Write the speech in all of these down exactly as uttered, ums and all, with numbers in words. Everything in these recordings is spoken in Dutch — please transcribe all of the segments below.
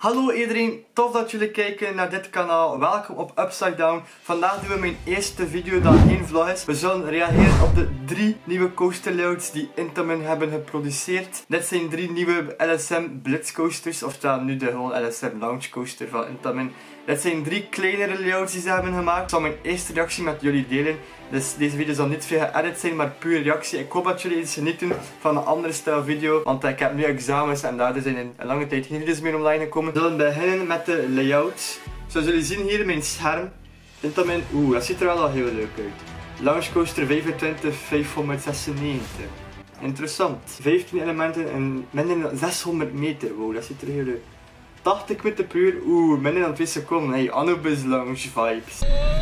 Hallo iedereen, tof dat jullie kijken naar dit kanaal. Welkom op Upside Down. Vandaag doen we mijn eerste video dat geen vlog is. We zullen reageren op de drie nieuwe coaster layouts die Intamin hebben geproduceerd. Dit zijn drie nieuwe L S M Blitz coasters, oftewel nu de gewoon L S M Launch coaster van Intamin. Dit zijn drie kleinere layouts die ze hebben gemaakt. Ik zal mijn eerste reactie met jullie delen. Dus deze video zal niet veel geëdit zijn, maar puur reactie. Ik hoop dat jullie iets genieten van een andere stijl video. Want ik heb nu examens en daardoor zijn in een lange tijd geen video's meer online gekomen. We zullen beginnen met de layout. Zoals jullie zien hier mijn scherm. Intamin, oeh, dat ziet er wel al heel leuk uit. Launch coaster vijfentwintig vijfhonderdzesennegentig. Interessant. vijftien elementen en minder dan zeshonderd meter. Wow, dat ziet er heel leuk uit. tachtig meter per uur, oeh, minder dan twee seconden. Hey, Anubis Lounge vibes.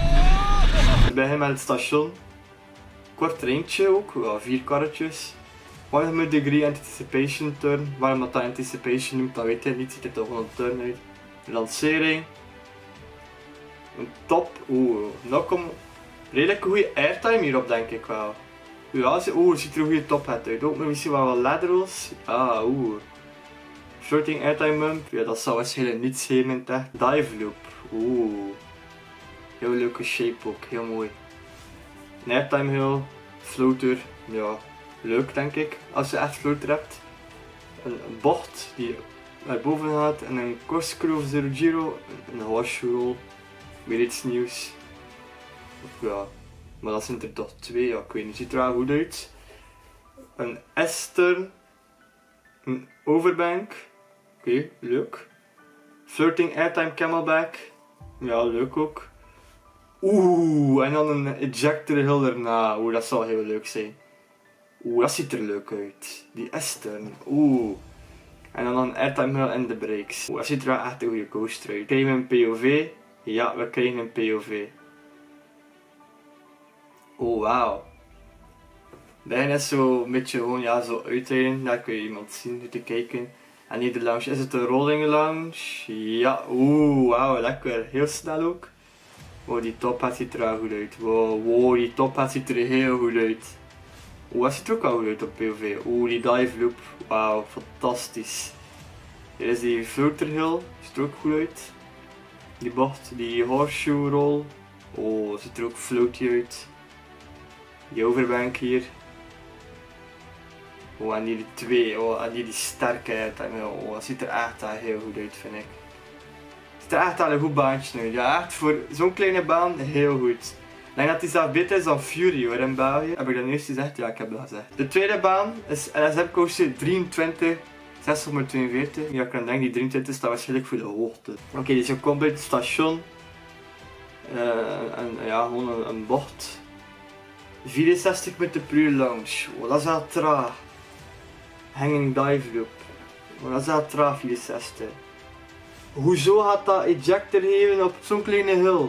We beginnen met het station. Kort treintje ook, well, vier karretjes. honderd degree anticipation turn. Waarom dat, dat anticipation noemt, dat weet je niet. Ziet er toch gewoon een turn uit. Lancering. Een top, oeh, nog een redelijk goede airtime hierop denk ik wel. Ja, oeh, ziet er een goede top uit. Ook misschien wel wat laterals. Ah, oeh. Floating airtime bump, ja dat zou waarschijnlijk niet zijn in het echt. Dive loop, oeh. Heel leuke shape ook, heel mooi. Een airtime hill, floater, ja, leuk denk ik, als je echt floater hebt. Een, een bocht die naar boven gaat en een corkscrew of zero giro, een horseshoe roll, weer iets nieuws. Ja, maar dat zijn er toch twee, ja ik weet niet, ziet er wel goed uit. Een S-turn, een overbank, oké, okay, leuk. Flirting airtime camelback, ja leuk ook. Oeh, en dan een ejector hill erna. Oeh, dat zal heel leuk zijn. Oeh, dat ziet er leuk uit. Die S-turn. Oeh. En dan een airtime hill en de brakes. Oeh, dat ziet er wel echt een goede coaster uit. Krijgen we een P O V? Ja, we krijgen een P O V. Oh, wauw. Bijna is zo een beetje gewoon, ja, zo uitrijden. Daar kun je iemand zien, om te kijken. En hier de lounge. Is het een rolling lounge? Ja, oeh, wauw, lekker. Heel snel ook. Wow, die tophat ziet er wel goed uit. Wow, wow, die tophat ziet er heel goed uit. Oeh, dat ziet er ook al goed uit op P O V. Oeh, die dive loop. Wauw, fantastisch. Hier is die floater hill. Ziet er ook goed uit. Die bocht, die horseshoe roll. Oh, ziet er ook floaty uit. Die overbank hier. Oh, en die twee. Oh, en die, die sterke. Oh, dat ziet er echt heel goed uit, vind ik. Het is echt al een goed baantje nu. Ja, echt voor zo'n kleine baan heel goed. Ik denk dat die zelf beter is dan Fury hoor in België. Heb ik dat eerst gezegd? Ja, ik heb dat gezegd. De tweede baan is L S M coaster drieëntwintig zeshonderdtweeënveertig. Ja, ik kan denken die drieëntwintig staat waarschijnlijk voor de hoogte. Oké, okay, dus je komt bij het station. Uh, en ja, gewoon een, een bocht. vierenzestig meter per uur launch. Oh, dat is wel traag. Hanging dive loop. Oh, dat is wel traag, vierenzestig. Hoezo gaat dat ejector geven op zo'n kleine hill?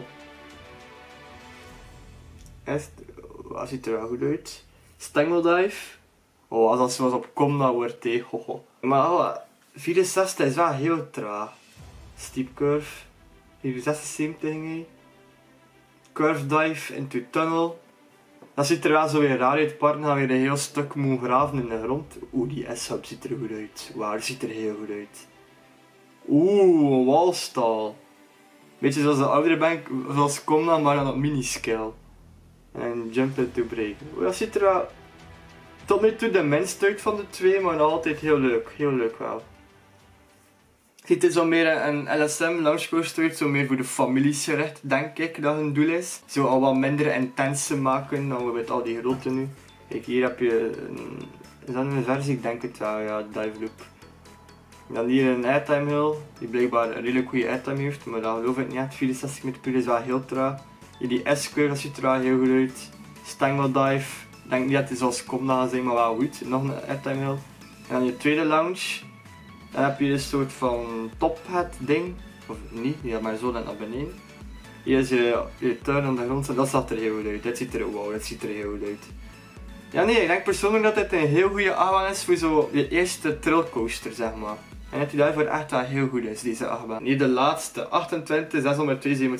Echt, dat ziet er wel goed uit. Stangledive. Oh, als dat zoals op Comda wordt, hé. Maar oh, vierenzestig is wel heel traag. Steep curve. Hier zesenzeventig ging hij. Curve dive into tunnel. Dat ziet er wel zo weer raar uit. Parten gaan weer een heel stuk moeten graven in de grond. Oeh, die S-hub ziet er goed uit. Wauw, dat ziet er heel goed uit. Oeh, een wallstal. Beetje zoals de oudere bank, zoals Comda, maar dan op mini-scale. En jump into break. Oeh, dat ziet er wel tot nu toe de minst uit van de twee, maar nog altijd heel leuk. Heel leuk wel. Ziet er zo meer een L S M launch coaster uit, zo meer voor de families gericht, denk ik dat hun doel is. Zo al wat minder intense maken dan met al die grote nu. Kijk, hier heb je een, is dat een versie? Ik denk het wel, ja, dive loop. Dan hier een airtime hill, die blijkbaar een redelijk goede airtime heeft, maar dat geloof ik niet echt. vierenzestig meter per uur is wel heel traag. Hier die S-curve, dat ziet er wel heel goed uit. Stangle dive, ik denk niet dat het zoals Comda gaan zijn, maar wel goed. Nog een airtime hill. En dan je tweede lounge, dan heb je een soort van tophat ding, of niet, die gaat maar zo net naar beneden. Hier is je, je turn aan de grond, dat zag er heel goed uit. Dit ziet er, wow, dit ziet er heel goed uit. Ja nee, ik denk persoonlijk dat dit een heel goede achtbaan is voor zo je eerste trillcoaster, zeg maar. En dat die daarvoor echt wel heel goed is, deze achtbaan. Hier de laatste, achtentwintig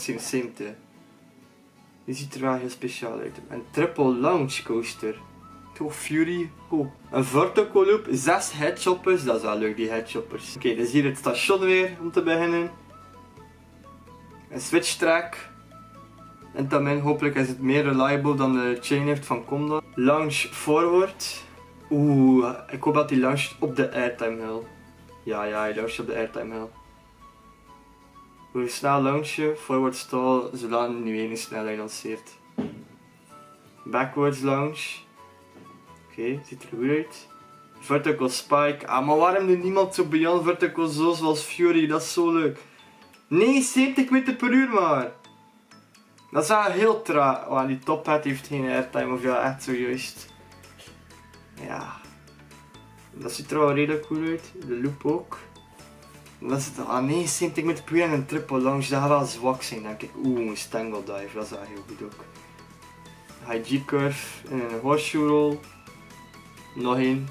zeshonderdtweeënzeventig. Die ziet er wel heel speciaal uit. Een triple launch coaster. Toch Fury. Oh. Een vertical loop, zes headshoppers. Dat is wel leuk, die headshoppers. Oké, okay, dus hier het station weer om te beginnen. Een switch track. En dan hopelijk is het meer reliable dan de chainlift van Conda. Launch forward. Oeh, ik hoop dat hij launcht op de airtime hill. Ja, ja, hij launcht op de airtime hill. Hoe snel launch je? Forward stall, zolang nu één snelheid lanceert. Backwards launch. Oké, okay, ziet er goed uit. Vertical spike. Ah, maar waarom doet niemand zo beyond vertical zo zoals Fury? Dat is zo leuk. Nee, zeventig meter per uur maar. Dat is wel heel traag. Oh, die top hat heeft geen airtime, of ja, echt zojuist. Ja. Dat ziet er wel redelijk goed uit. De loop ook. Dat is het. Ah nee, zeventig meter per uur en een triple launch. Dat gaat wel zwak zijn, denk ik. Oeh, een stangle dive. Dat is wel heel goed ook. High G-curve en een horseshoe roll. Nog één.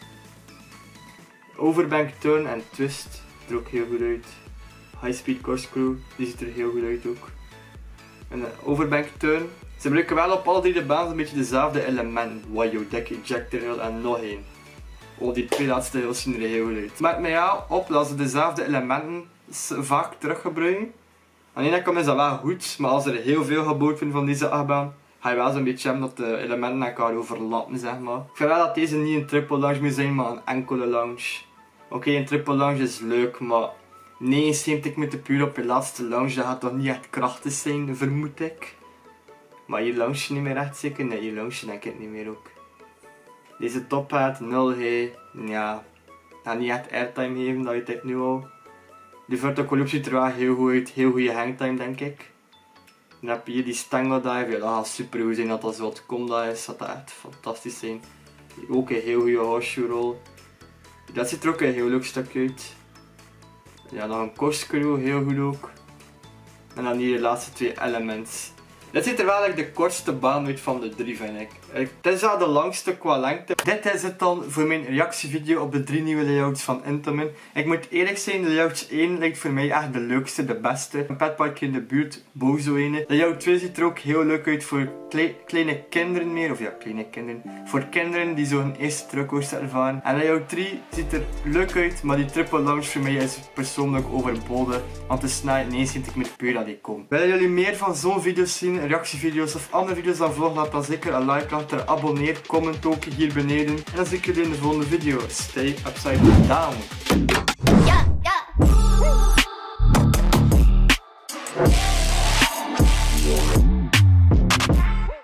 Overbank turn en twist. Ziet er ook heel goed uit. High speed corkscrew. Die ziet er heel goed uit ook. En een overbank turn. Ze gebruiken wel op alle drie de banen een beetje dezelfde elementen. Wow, deck ejector hill en nog één. Oh, die twee laatste hills zien er heel goed uit. Met mij ja, op dat ze dezelfde elementen vaak teruggebruiken. Aan de ene kant is dat wel goed, maar als er heel veel gebouwd wordt van deze achtbaan, ga je wel zo'n beetje hebben dat de elementen elkaar overlappen, zeg maar. Ik vind wel dat deze niet een triple launch moet zijn, maar een enkele launch. Oké, okay, een triple launch is leuk, maar negenenzeventig meter per uur op je laatste launch, dat gaat toch niet echt krachtig zijn, vermoed ik. Maar hier launch je niet meer echt zeker? Nee, hier launch je denk ik niet meer ook. Deze top hat, nul G, ja, ga niet echt airtime geven, dat weet ik nu al. Die vertical loop ziet er wel heel goed uit, heel goede hangtime denk ik. Dan heb je hier die stangle dive, ja, dat gaat super goed zijn dat dat zo wat Conda is, dat dat echt fantastisch zijn. Ook een heel goede horseshoe roll. Dat ziet er ook een heel leuk stukje uit. Ja, nog een corkscrew, heel goed ook. En dan hier de laatste twee elements. Dit ziet er wel like de kortste baan uit van de drie, vind ik. Dit is wel de langste qua lengte. Dit is het dan voor mijn reactievideo op de drie nieuwe layouts van Intamin. Ik moet eerlijk zijn, layout één lijkt voor mij echt de leukste, de beste. Een petparkje in de buurt, bozo ene. Layout twee ziet er ook heel leuk uit voor kle kleine kinderen meer. Of ja, kleine kinderen. Voor kinderen die zo'n eerste truckcoaster ervaren. En layout drie ziet er leuk uit, maar die triple launch voor mij is persoonlijk overbodig. Want de snelheid negenenzeventig meter per uur dat ik kom. Willen jullie meer van zo'n video's zien? Reactievideo's of andere video's dan vlog, laat dan zeker een like achter, abonneer, comment ook hier beneden. En dan zie ik jullie in de volgende video. Stay upside down. Ja.